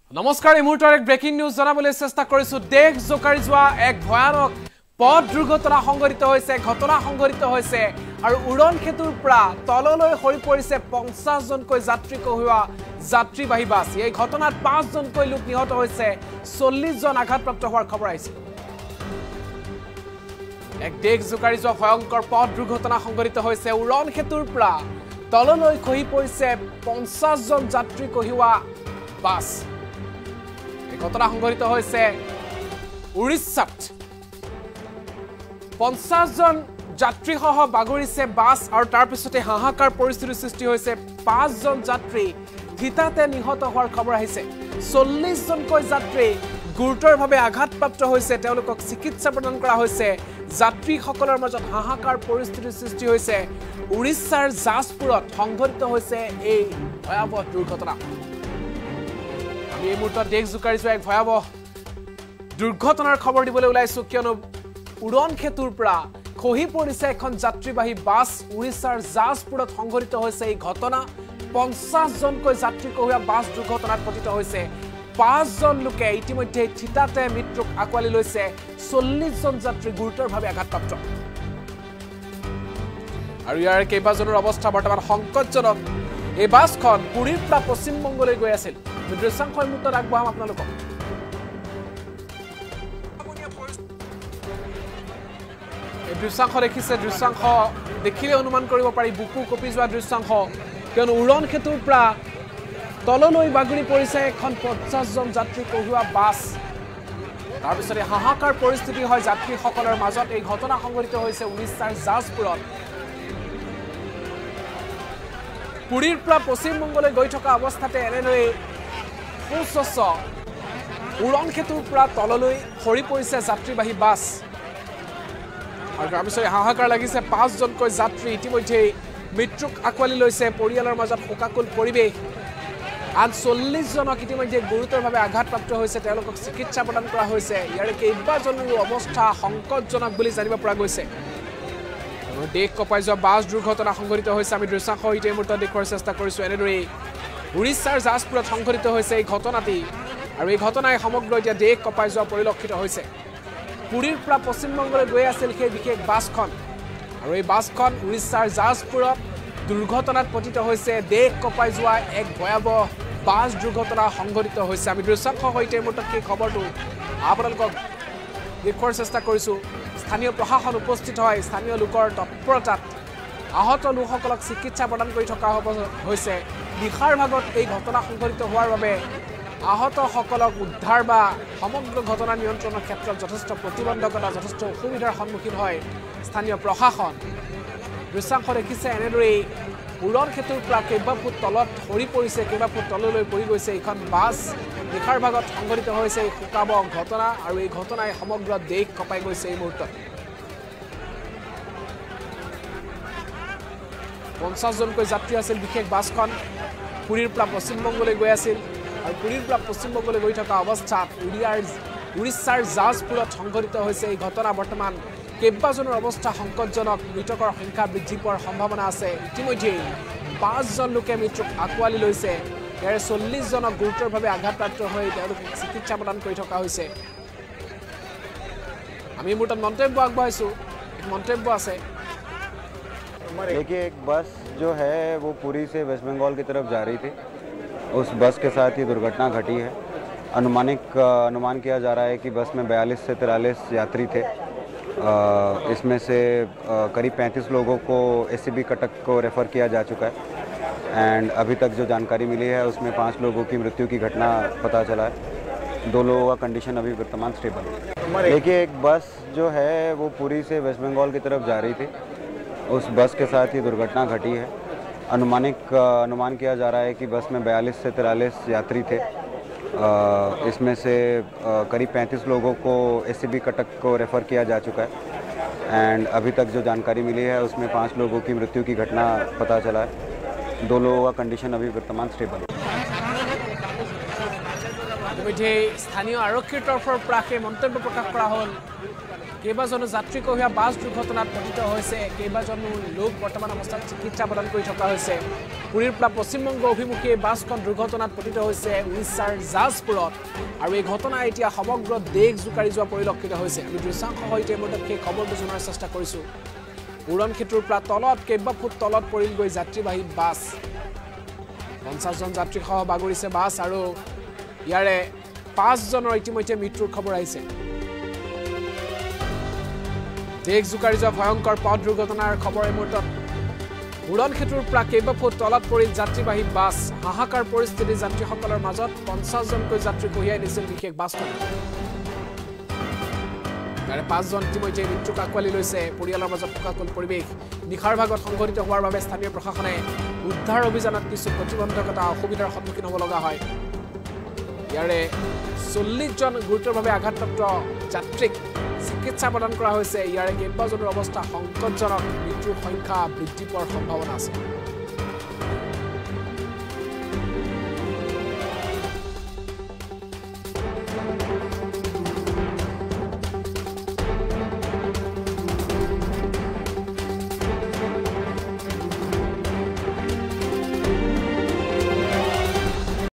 নমস্কাৰ এই মুহূৰ্তৰ এক ব্ৰেকিং নিউজ জানাবলৈ চেষ্টা কৰিছো দেশ জোকাৰি যোৱা এক ভয়ানক পথ দুৰ্ঘটনা সংঘটিত হৈছে ঘটনা সংঘটিত হৈছে আৰু উড়ন খেতুৰ পৰা তললৈ হৰি পৰিছে 50 জনকৈ যাত্ৰী কহুৱা যাত্ৰীবাহী বাছ এই ঘটনাত 5 জনকৈ লোক নিহত হৈছে 40 জন আঘাতপ্ৰাপ্ত হোৱাৰ খবৰ আহিছে এক দেশ জোকাৰি যোৱা ভয়ংকৰ পথ দুৰ্ঘটনা সংঘটিত হৈছে উড়ন খেতুৰ পৰা তললৈ হৰি পৰিছে 50 জন যাত্ৰী কহুৱা বাছ ঘটনা সংঘটিত হৈছে উৰিষ্যাত 50 জন যাত্ৰী সহ বাগৰিছে বাছ আৰু তাৰ পিছতে হাহাকাৰ পৰিস্থিতিৰ সৃষ্টি হৈছে 5 জন যাত্ৰী হিতাতে নিহত হোৱাৰ খবৰ আহিছে 40 জনকৈ যাত্ৰী গুৰুতৰভাৱে আঘাতপ্ৰাপ্ত হৈছে তেওঁলোকক চিকিৎসা প্ৰদান কৰা হৈছে যাত্ৰীসকলৰ মাজত হাহাকাৰ পৰিস্থিতিৰ সৃষ্টি হৈছে উৰিষ্যাৰ জাজপুৰত সংঘটিত হৈছে এই ভয়াবহ দুৰ্ঘটনা এই মুহূৰ্তত দেশ জোকাৰি যোৱা এক ভয়াবহ দুৰ্ঘটনাৰ খবৰ দিবলৈ ওলাইছো কিয়নো উড়ন খেতুৰ পৰা খহি পৰিছে এখন যাত্ৰীবাহী বাছ উৰিষ্যাৰ জাজপুৰত সংঘটিত হৈছে এই ঘটনা 50 জনকৈ যাত্ৰী কহুৱা বাছ দুৰ্ঘটনাত পতিত হৈছে 5 জন লোকে ইতিমধ্যে থিতাতে মৃত্যুক আকোৱালি লৈছে 40 জন যাত্ৰী গুৰুতৰভাৱে আঘাতপ্ৰাপ্ত আৰু ইয়াৰ কেইবাজনৰ অৱস্থা বৰ্তমান সংকটজনক এই বাছখন পুৰীৰ পৰা পশ্চিম বংগলৈ গৈ আছিল দৃশ্যাংশৰ মুহূৰ্তত আগবঢ়াম আপোনালোকক এই দৃশ্যাংশ দেখিছে দৃশ্যাংশ দেখিলে অনুমান কৰিব পাৰি বুকু কপি যোৱা দৃশ্যাংশ কিয়নো উড়ন খেতুৰ পৰা তললৈ বাগৰি পৰিছে এখন 50 জন যাত্ৰী কহুৱা বাছ তাৰপিছতে হাহাকাৰ পৰিস্থিতি হয় যাত্ৰীসকলৰ মাজত এই ঘটনা সংঘটিত হৈছে উৰিষ্যাৰ জাজপুৰত পুৰীৰ পৰা পশ্চিম বংগলৈ গৈ থকা অৱস্থাতে এনেদৰে সুস্বচ্ছ উড়ন খেতুৰ পৰা তললৈ হৰি পৰিছে যাত্ৰীবাহী বাছ আৰু তাৰপিছতে হাহাকাৰ লাগিছে 5 জনকৈ যাত্ৰী ইতিমধ্যে মৃত্যুক আকোৱালি লৈছে পৰিয়ালৰ মাজত শোকাকুল পৰিৱেশ আন 40 জনক ইতিমধ্যে গুৰুতৰভাৱে আঘাতপ্ৰাপ্ত হৈছে তেওঁলোকক চিকিৎসা প্ৰদান কৰা হৈছে ইয়াৰ কেইবাজনৰো অৱস্থা সংকটজনক বুলি জানিব পৰা গৈছে দেশ কপাই যোৱা বাছ দুৰ্ঘটনা সংঘটিত হৈছে আমি দৃশ্যাংশ এই মুহূৰ্তত দেখুৱাৰ চেষ্টা কৰিছো এনেদৰে উৰিষ্যাৰ জাজপুৰত সংঘটিত হৈছে এই ঘটনাটি আৰু এই ঘটনাই সমগ্ৰ এতিয়া দেশ কপাই যোৱা পৰিলক্ষিত হৈছে পুৰীৰ পৰা পশ্চিম বংগলৈ গৈ আছিল সেই বিশেষ বাছখন আৰু এই বাছখন উৰিষ্যাৰ জাজপুৰত দুৰ্ঘটনাত পতিত হৈছে দেশ কপাই যোৱা এক ভয়াবহ বাছ দুৰ্ঘটনা সংঘটিত হৈছে আমি দৃশ্যাংশ এই মুহূৰ্তত সেই খবৰটো আপোনালোকক দেখুৱাৰ চেষ্টা কৰিছো স্থানীয় প্ৰশাসন উপস্থিত হয় স্থানীয় লোকৰ তৎপৰতাত আহত লোকসকলক চিকিৎসা প্ৰদান কৰি থকা হৈছে নিশাৰ ভাগত এই ঘটনা সংঘটিত হোৱাৰ বাবে আহতসকলক উদ্ধাৰ বা সমগ্ৰ ঘটনা নিয়ন্ত্ৰণৰ ক্ষেত্ৰত যথেষ্ট প্ৰতিবন্ধকতা যথেষ্ট অসুবিধাৰ সন্মুখীন হয় স্থানীয় প্ৰশাসন দৃশ্যাংশ দেখিছে এনেদৰে উড়ন খেতুৰ পৰা কেইবা ফুট তলত হৰি পৰিছে কেইবা ফুট তললৈ পৰি গৈছে এইখন বাছ নিশাৰ ভাগত সংঘটিত হৈছে এই শোকাবহ ঘটনা আৰু এই ঘটনাই সমগ্ৰ দেশ কপাই গৈছে এই মুহূৰ্তত 50 জনকৈ যাত্ৰী আছিল বিশেষ বাছখন পুৰীৰ পৰা পশ্চিম বংগলৈ গৈ আছিল আৰু পুৰীৰ পৰা পশ্চিম বংগলৈ গৈ থকা অৱস্থাত উৰিষ্যাৰ জাজপুৰত সংঘটিত হৈছে এই ঘটনা বৰ্তমান কেইবাজনৰ অৱস্থা সংকটজনক মৃতকৰ সংখ্যা বৃদ্ধি পোৱাৰ সম্ভাৱনা আছে ইতিমধ্যে 5 জন লোকে মৃত্যুক আকোৱালি লৈছে ইয়াৰে 40 জনক গুৰুতৰভাৱে আঘাতপ্ৰাপ্ত হৈ তেওঁলোকক চিকিৎসা প্ৰদান কৰি থকা হৈছে আমি মুহূৰ্তত মন্তব্য আগবঢ়াইছো এক মন্তব্য আছে देखिए एक बस जो है वो पुरी से वेस्ट बंगाल की तरफ जा रही थी उस बस के साथ ये दुर्घटना घटी है अनुमान किया जा रहा है कि बस में 42 से 43 यात्री थे इसमें से करीब 35 लोगों को एसीबी कटक को रेफ़र किया जा चुका है एंड अभी तक जो जानकारी मिली है उसमें 5 लोगों की मृत्यु की घटना पता चला है 2 लोगों का कंडीशन अभी वर्तमान स्टेबल है देखिए एक बस जो है वो पुरी से वेस्ट बंगाल की तरफ जा रही थी उस बस के साथ ये दुर्घटना घटी है अनुमान किया जा रहा है कि बस में 42 से 43 यात्री थे इसमें से करीब 35 लोगों को एसीबी कटक को रेफ़र किया जा चुका है एंड अभी तक जो जानकारी मिली है उसमें 5 लोगों की मृत्यु की घटना पता चला है 2 लोगों का कंडीशन अभी वर्तमान स्टेबल है স্থানীয় আৰক্ষীৰ তৰফৰ পৰা সেই মন্তব্য প্ৰকাশ কৰা হ'ল কেইবাজনো যাত্ৰী কহুৱা বাছ দুৰ্ঘটনাত পতিত হৈছে কেইবাজনো লোক বৰ্তমান অৱস্থাত চিকিৎসা প্ৰদান কৰি থকা হৈছে পুৰীৰ পৰা পশ্চিমবংগ অভিমুখী বাছখন দুৰ্ঘটনাত পতিত হৈছে উৰিষ্যাৰ জাজপুৰত আৰু এই ঘটনা এতিয়া সমগ্ৰ দেশ জোকাৰি যোৱা পৰিলক্ষিত হৈছে আমি দৃশ্যাংশ সৈতে সেই খবৰটো জনাৰ চেষ্টা কৰিছোঁ উৰণ ক্ষেত্ৰৰ পৰা তলত কেইবা ফুট তলত পৰিল গৈ যাত্ৰীবাহী বাছ 50 জন যাত্ৰীসহ বাগৰিছে বাছ আৰু ইয়াৰে 5 জনৰ ইতিমধ্যে মৃত্যুৰ খবৰ আহিছে দেশ জোকাৰি যোৱা ভয়ংকৰ পথ দুৰ্ঘটনাৰ খবৰ এই মুহূৰ্তত উৰণ ক্ষেত্ৰৰ পৰা কেইবা ফুট তলত পৰিল যাত্ৰীবাহী বাছ হাহাকাৰ পৰিস্থিতি যাত্ৰীসকলৰ মাজত 50 জনকৈ যাত্ৰী কঢ়িয়াই নিছিল বিশেষ বাছখন তাৰে 5 জন ইতিমধ্যে মৃত্যুক আঁকোৱালি লৈছে পৰিয়ালৰ মাজত শোকাকুল পৰিৱেশ নিশাৰ ভাগত সংঘটিত হোৱাৰ বাবে স্থানীয় প্ৰশাসনে উদ্ধাৰ অভিযানত কিছু প্ৰতিবন্ধকতা অসুবিধাৰ সন্মুখীন হ'ব লগা হয় ইয়াৰে 40 জন গুৰুতৰভাৱে আঘাতপ্ৰাপ্ত যাত্ৰীক চিকিৎসা প্ৰদান কৰা হৈছে ইয়াৰে কেইবাজনৰ অৱস্থা সংকটজনক মৃত্যুৰ সংখ্যা বৃদ্ধি পোৱাৰ সম্ভাৱনা আছে